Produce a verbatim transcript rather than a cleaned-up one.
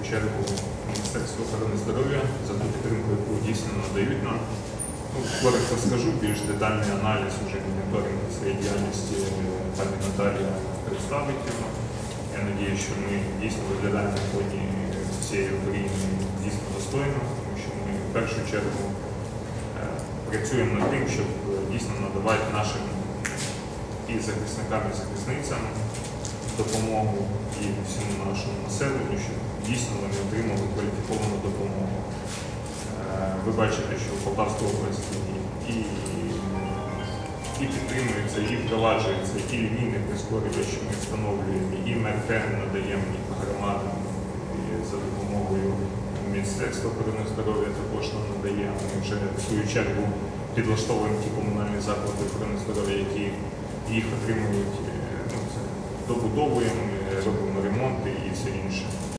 чергу Міністерству охорони здоров'я за ту підтримку, яку дійсно надають нам. Ну, коротко скажу, більш детальний аналіз уже моніторингу своєї діяльності пані Наталія представить його. Я сподіваюся, що ми дійсно виглядаємо на фоні всієї України дійсно достойно, тому що ми в першу чергу е, працюємо над тим, щоб дійсно надавати нашим і захисникам, і захисницям допомогу і всьому нашому населенню, щоб дійсно вони отримали кваліфіковану допомогу. Ви бачите, що в Полтавській області і, і підтримується, і впроваджується, і лінійне прискорювач, що ми встановлюємо, і МРТ надаємо і по громадам, і за допомогою Міністерства охорони здоров'я також нам надає. Ми вже в свою чергу підлаштовуємо ті комунальні заклади охорони здоров'я, які їх отримують, ну, це добудовуємо, робимо ремонти і все інше.